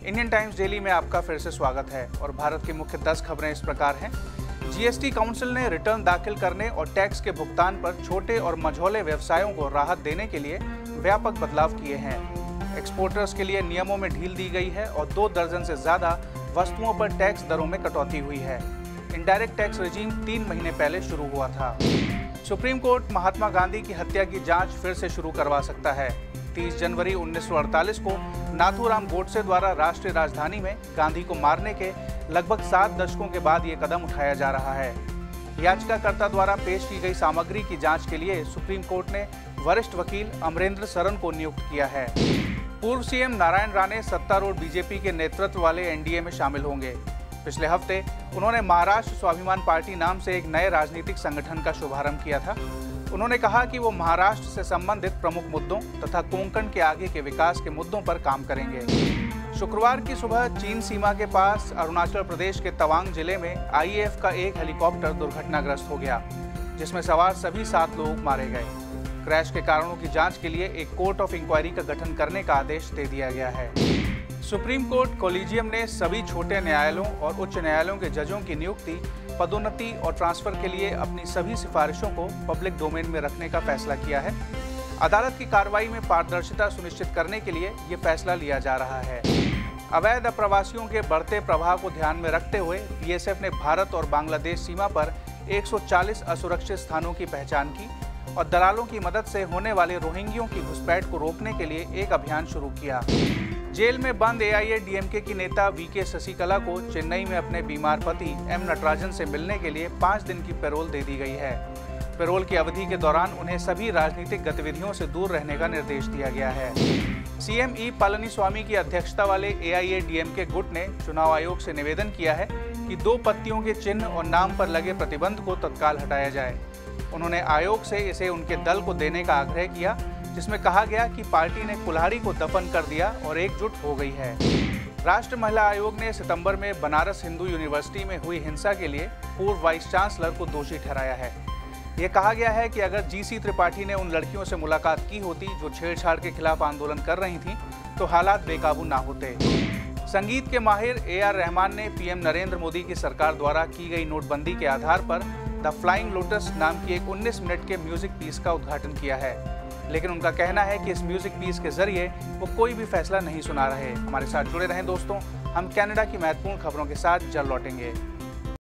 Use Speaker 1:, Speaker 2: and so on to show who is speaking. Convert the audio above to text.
Speaker 1: Indian times daily में आपका फिर से स्वागत है और भारत की मुख्य 10 खबरें इस प्रकार हैं। जीएसटी काउंसिल ने रिटर्न दाखिल करने और टैक्स के भुगतान पर छोटे और मझौले व्यवसायों को राहत देने के लिए व्यापक बदलाव किए हैं। एक्सपोर्टर्स के लिए नियमों में ढील दी गई है और 2 दर्जन से ज्यादा वस्तुओं पर टैक्स दरों में कटौती हुई है। इनडायरेक्ट टैक्स रेजिम 3 महीने पहले शुरू हुआ था। सुप्रीम कोर्ट महात्मा गांधी की हत्या की जांच फिर से शुरू करवा सकता है। 30 जनवरी 1948 को नाथूराम गोडसे द्वारा राष्ट्रीय राजधानी में गांधी को मारने के लगभग 7 दशकों के बाद ये कदम उठाया जा रहा है। याचिकाकर्ता द्वारा पेश की गई सामग्री की जांच के लिए सुप्रीम कोर्ट ने वरिष्ठ वकील अमरेंद्र सरन को नियुक्त किया है। पूर्व सीएम नारायण राणे सत्तारूढ़ बीजेपी के नेतृत्व वाले एनडीए में शामिल होंगे। पिछले हफ्ते उन्होंने महाराष्ट्र स्वाभिमान पार्टी नाम से एक नए राजनीतिक संगठन का शुभारंभ किया था। उन्होंने कहा कि वो महाराष्ट्र से संबंधित प्रमुख मुद्दों तथा कोंकण के आगे के विकास के मुद्दों पर काम करेंगे। शुक्रवार की सुबह चीन सीमा के पास अरुणाचल प्रदेश के तवांग जिले में आईएएफ का एक हेलीकॉप्टर दुर्घटनाग्रस्त हो गया, जिसमें सवार सभी 7 लोग मारे गए। क्रैश के कारणों की जांच के लिए एक कोर्ट ऑफ इंक्वायरी का गठन करने का आदेश दे दिया गया है। सुप्रीम कोर्ट कोलिजियम ने सभी छोटे न्यायालयों और उच्च न्यायालयों के जजों की नियुक्ति, पदोन्नति और ट्रांसफर के लिए अपनी सभी सिफारिशों को पब्लिक डोमेन में रखने का फैसला किया है। अदालत की कार्रवाई में पारदर्शिता सुनिश्चित करने के लिए ये फैसला लिया जा रहा है। अवैध अप्रवासियों के बढ़ते प्रवाह को ध्यान में रखते हुए बीएसएफ ने भारत और बांग्लादेश सीमा पर 140 असुरक्षित स्थानों की पहचान की और दलालों की मदद से होने वाले रोहिंग्यों की घुसपैठ को रोकने के लिए एक अभियान शुरू किया। जेल में बंद एआईएडीएमके की नेता वीके शशिकला को चेन्नई में अपने बीमार पति एम नटराजन से मिलने के लिए 5 दिन की पैरोल दे दी गई है। पैरोल की अवधि के दौरान उन्हें सभी राजनीतिक गतिविधियों से दूर रहने का निर्देश दिया गया है। सीएम ई पलनीस्वामी की अध्यक्षता वाले एआईएडीएमके गुट ने चुनाव आयोग से निवेदन किया है कि 2 पत्तियों के चिन्ह और नाम पर लगे प्रतिबंध को तत्काल हटाया जाए। उन्होंने आयोग से इसे उनके दल को देने का आग्रह किया, जिसमें कहा गया कि पार्टी ने कुल्हाड़ी को दफन कर दिया और एकजुट हो गई है। राष्ट्रीय महिला आयोग ने सितंबर में बनारस हिंदू यूनिवर्सिटी में हुई हिंसा के लिए पूर्व वाइस चांसलर को दोषी ठहराया है। यह कहा गया है कि अगर जीसी त्रिपाठी ने उन लड़कियों से मुलाकात की होती जो छेड़छाड़ के खिलाफ आंदोलन कर रही थीं, तो हालात बेकाबू ना होते। संगीत के माहिर AR रहमान ने पीएम नरेंद्र मोदी की सरकार द्वारा की गई नोटबंदी के आधार पर द फ्लाइंग लोटस नाम की एक 19 मिनट के म्यूजिक पीस का उद्घाटन किया है, लेकिन उनका कहना है कि इस म्यूजिक पीस के जरिए वो कोई भी फैसला नहीं सुना रहे। हमारे साथ जुड़े रहें दोस्तों, हम कनाडा की महत्वपूर्ण खबरों के साथ जल्द लौटेंगे।